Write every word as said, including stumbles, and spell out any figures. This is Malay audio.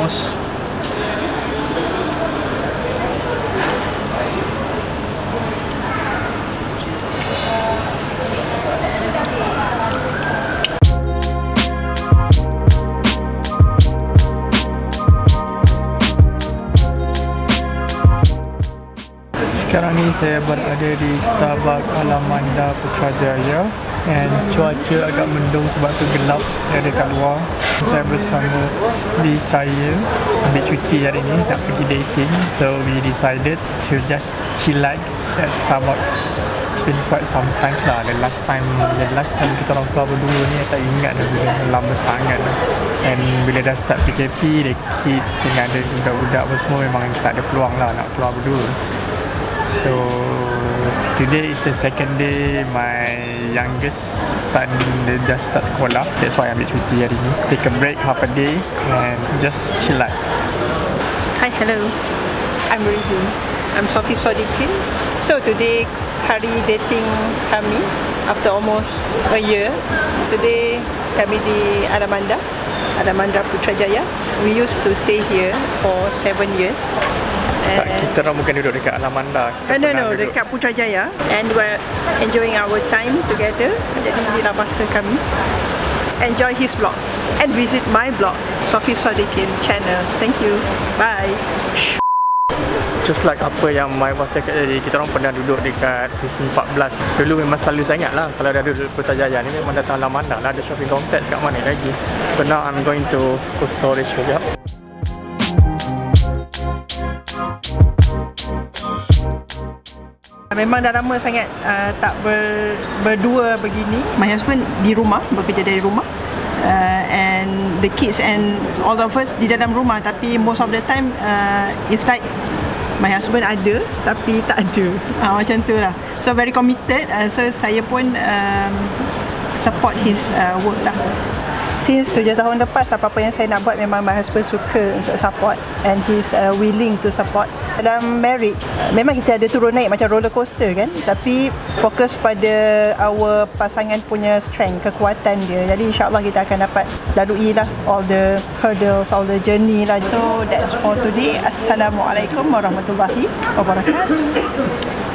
almost. Sekarang ni saya berada di Starbucks Alamanda Putrajaya, and cuaca agak mendung sebab tu gelap. Saya ada kat luar. Saya bersama isteri saya ambil cuti hari ni nak pergi dating, so we decided to just chillax at Starbucks. It's been quite some time lah. The last time, the last time kita orang keluar berdua ni, saya tak ingat dah, bila lama sangat. And bila dah start P K P, the kids dengan ada budak-budak pun semua memang tak ada peluang lah nak keluar berdua. So today is the second day my youngest son dia dah start sekolah. That's why I ambil cuti hari ni. Take a break half a day and just chillax. Hi, hello. I'm Ridin. I'm Sophie Sodikin. So today hari dating kami after almost a year. Today kami di Alamanda, Alamanda Putrajaya. We used to stay here for seven years. Tak, kita orang bukan duduk dekat Alamanda. Uh, no, no, duduk dekat Putrajaya. And we're enjoying our time together. Jadi inilah masa kami. Enjoy his vlog and visit my vlog, Sophie Sodikin channel. Thank you. Bye. Just like apa yang my wife cakap tadi, kita orang pernah duduk dekat P C empat belas. Dulu memang selalu sangat lah kalau dah duduk Putrajaya ni, memang datang Alamanda lah. Ada shopping complex kat mana lagi. So now I'm going to Cold Storage sekejap. Memang dah lama sangat uh, tak ber, berdua begini. My husband di rumah, bekerja dari rumah, uh, and the kids and all of us di dalam rumah. Tapi most of the time uh, it's like my husband ada tapi tak ada, uh, macam tu lah. So very committed, uh, so saya pun um, support his uh, work lah. Since tujuh tahun lepas, apa-apa yang saya nak buat memang my husband suka untuk support, and he's uh, willing to support. Dalam marriage, memang kita ada turun naik macam roller coaster kan, tapi fokus pada our pasangan punya strength, kekuatan dia. Jadi insyaAllah kita akan dapat lalui lah all the hurdles, all the journey lah. So that's for today. Assalamualaikum warahmatullahi wabarakatuh.